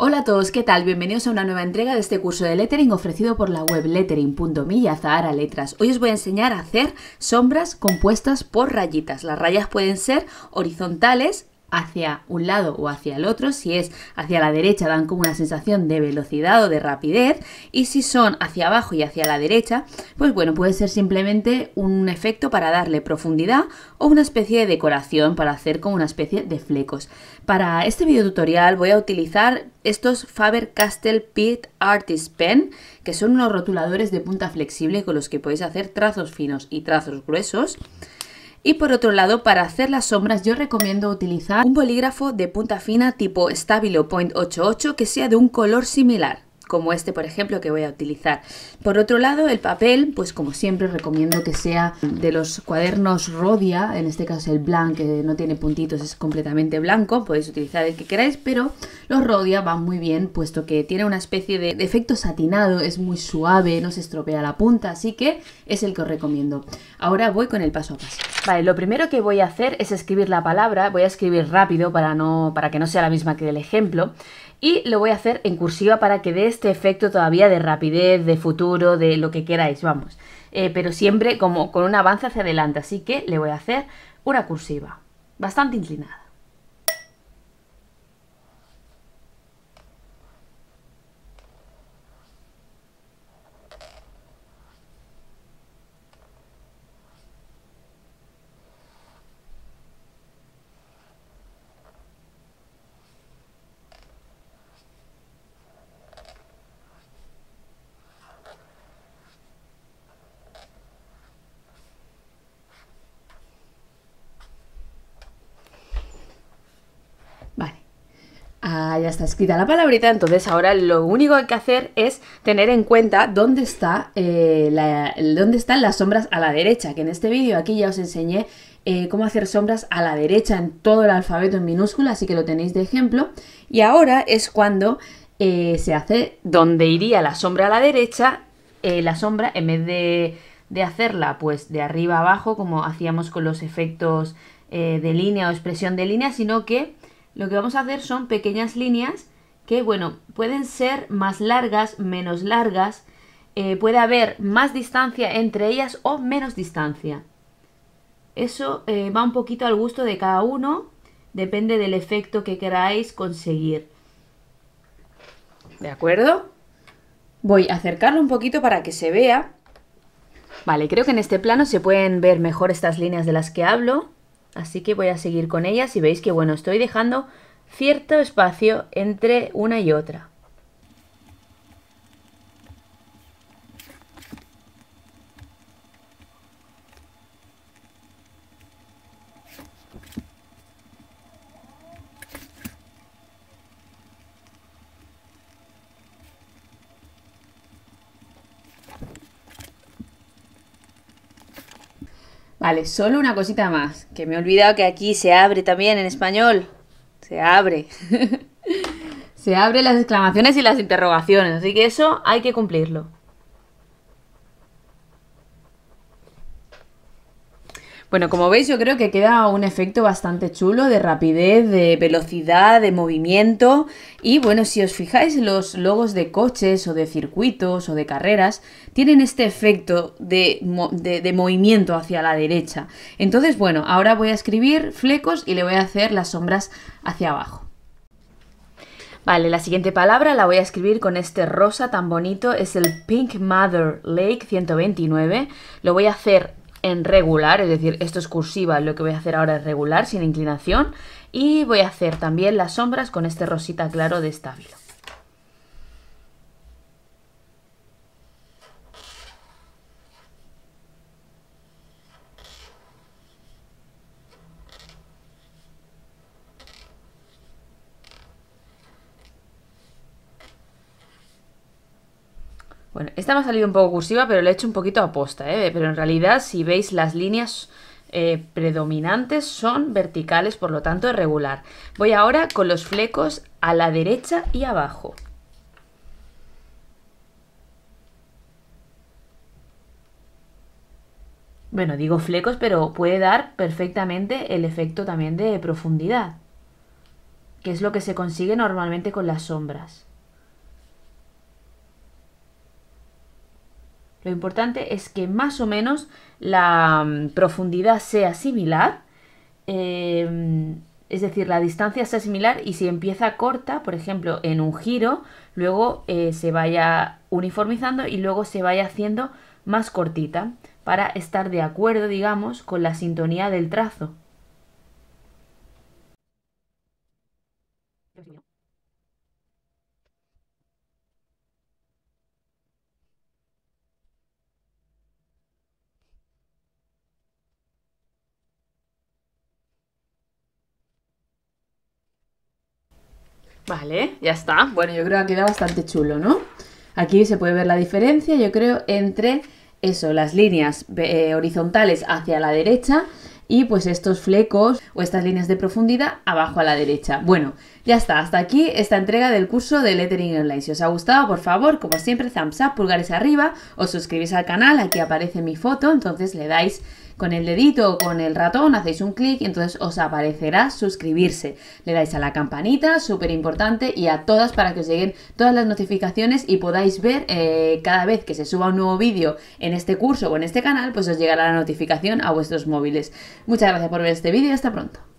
Hola a todos, ¿qué tal? Bienvenidos a una nueva entrega de este curso de lettering ofrecido por la web lettering.me y Azahara Letras. Hoy os voy a enseñar a hacer sombras compuestas por rayitas. Las rayas pueden ser horizontales hacia un lado o hacia el otro. Si es hacia la derecha dan como una sensación de velocidad o de rapidez, y si son hacia abajo y hacia la derecha, pues bueno, puede ser simplemente un efecto para darle profundidad o una especie de decoración para hacer como una especie de flecos. Para este video tutorial voy a utilizar estos Faber-Castell Pitt Artist Pen, que son unos rotuladores de punta flexible con los que podéis hacer trazos finos y trazos gruesos. Y por otro lado, para hacer las sombras yo recomiendo utilizar un bolígrafo de punta fina tipo Stabilo Point 88 que sea de un color similar, como este por ejemplo que voy a utilizar. Por otro lado, el papel, pues como siempre recomiendo que sea de los cuadernos Rhodia, en este caso el blanc, que no tiene puntitos, es completamente blanco, podéis utilizar el que queráis, pero los Rhodia van muy bien puesto que tiene una especie de efecto satinado, es muy suave, no se estropea la punta, así que es el que os recomiendo. Ahora voy con el paso a paso. Vale, lo primero que voy a hacer es escribir la palabra, voy a escribir rápido para que no sea la misma que el ejemplo. Y lo voy a hacer en cursiva para que dé este efecto todavía de rapidez, de futuro, de lo que queráis, vamos. Pero siempre como con un avance hacia adelante, así que le voy a hacer una cursiva, bastante inclinada. Vale, ya está escrita la palabrita, entonces ahora lo único que hay que hacer es tener en cuenta dónde están las sombras a la derecha, que en este vídeo aquí ya os enseñé cómo hacer sombras a la derecha en todo el alfabeto en minúscula, así que lo tenéis de ejemplo. Y ahora es cuando se hace donde iría la sombra a la derecha, la sombra en vez de hacerla pues de arriba a abajo como hacíamos con los efectos de línea o expresión de línea, sino que lo que vamos a hacer son pequeñas líneas que, bueno, pueden ser más largas, menos largas, puede haber más distancia entre ellas o menos distancia. Eso va un poquito al gusto de cada uno, depende del efecto que queráis conseguir. ¿De acuerdo? Voy a acercarlo un poquito para que se vea. Vale, creo que en este plano se pueden ver mejor estas líneas de las que hablo. Así que voy a seguir con ellas y veis que, bueno, estoy dejando cierto espacio entre una y otra. Vale, solo una cosita más, que me he olvidado que aquí se abre también en español. Se abre. Se abren las exclamaciones y las interrogaciones, así que eso hay que cumplirlo. Bueno, como veis yo creo que queda un efecto bastante chulo de rapidez, de velocidad, de movimiento. Y bueno, si os fijáis, los logos de coches o de circuitos o de carreras tienen este efecto de movimiento hacia la derecha. Entonces, bueno, ahora voy a escribir flecos y le voy a hacer las sombras hacia abajo. Vale, la siguiente palabra la voy a escribir con este rosa tan bonito, es el Pink Mother Lake 129. Lo voy a hacer en regular, es decir, esto es cursiva, lo que voy a hacer ahora es regular, sin inclinación. Y voy a hacer también las sombras con este rosita claro de Stabilo. Bueno, esta me ha salido un poco cursiva, pero la he hecho un poquito a posta, pero en realidad si veis las líneas predominantes son verticales, por lo tanto es regular. Voy ahora con los flecos a la derecha y abajo. Bueno, digo flecos, pero puede dar perfectamente el efecto también de profundidad. que es lo que se consigue normalmente con las sombras. Lo importante es que más o menos la profundidad sea similar, es decir, la distancia sea similar, y si empieza corta, por ejemplo, en un giro, luego se vaya uniformizando y luego se vaya haciendo más cortita para estar de acuerdo, digamos, con la sintonía del trazo. Vale, ya está. Bueno, yo creo que ha quedado bastante chulo, ¿no? Aquí se puede ver la diferencia, yo creo, entre eso, las líneas horizontales hacia la derecha y pues estos flecos o estas líneas de profundidad abajo a la derecha. Bueno, ya está, hasta aquí esta entrega del curso de Lettering Online. Si os ha gustado, por favor, como siempre, thumbs up, pulgares arriba, os suscribís al canal, aquí aparece mi foto, entonces le dais con el dedito o con el ratón, hacéis un clic y entonces os aparecerá suscribirse. Le dais a la campanita, súper importante, y a todas para que os lleguen todas las notificaciones y podáis ver cada vez que se suba un nuevo vídeo en este curso o en este canal, pues os llegará la notificación a vuestros móviles. Muchas gracias por ver este vídeo y hasta pronto.